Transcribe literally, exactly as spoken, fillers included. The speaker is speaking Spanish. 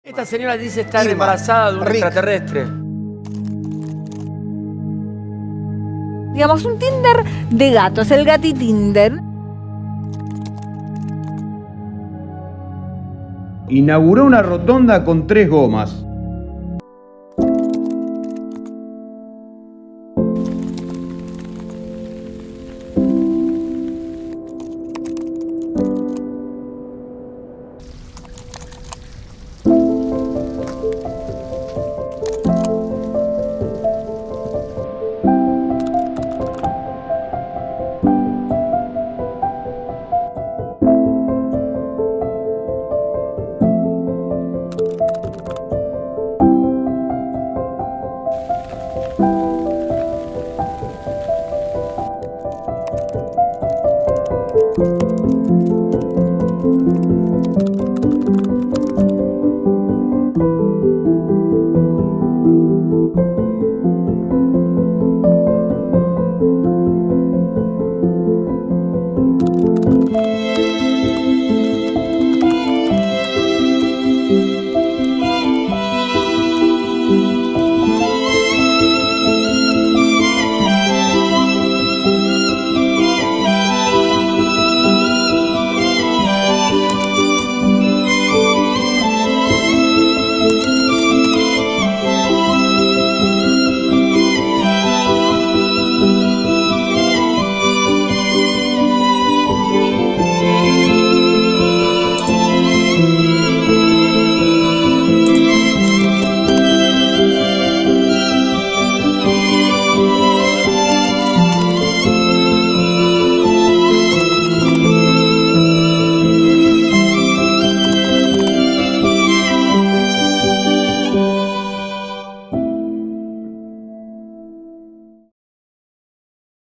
Esta señora dice estar Irma, embarazada de un Rick. extraterrestre. Digamos, un Tinder de gatos, el Gati Tinder. Inauguró una rotonda con tres gomas.